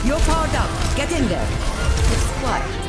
You're powered up. Get in there. It's what?